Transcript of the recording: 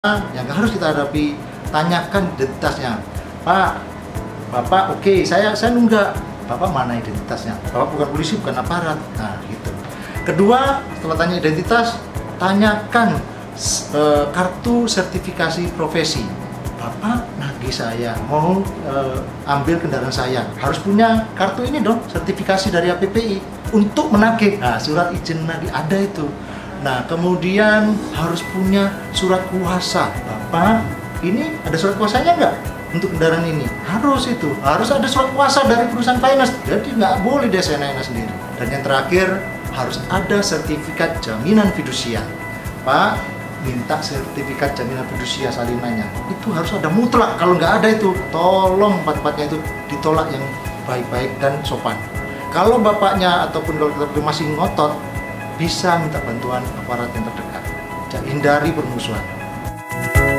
yang harus kita hadapi, tanyakan identitasnya. Pak, Bapak, oke, saya nunggak. Bapak mana identitasnya? Bapak bukan polisi, bukan aparat. Nah, gitu. Kedua, setelah tanya identitas, tanyakan kartu sertifikasi profesi. Bapak nagih saya, mau ambil kendaraan saya, harus punya kartu ini dong, sertifikasi dari APPI untuk menagih. Nah, surat izin nagih ada itu. Nah, kemudian harus punya surat kuasa. Bapak, ini ada surat kuasanya nggak untuk kendaraan ini? Harus itu. Harus ada surat kuasa dari perusahaan finance. Jadi nggak boleh dia seenaknya sendiri. Dan yang terakhir, harus ada sertifikat jaminan fidusia. Pak, minta sertifikat jaminan fidusia salinannya. Itu harus ada mutlak. Kalau nggak ada itu, tolong empat-empatnya itu ditolak yang baik-baik dan sopan. Kalau bapaknya ataupun kalau kita masih ngotot, bisa minta bantuan aparat yang terdekat. Hindari permusuhan.